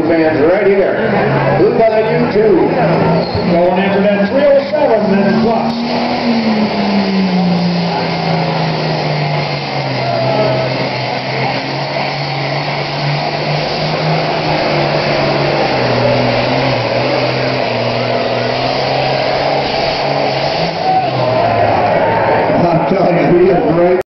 fans right here. Who got a U2? Going after that 307 minute plus.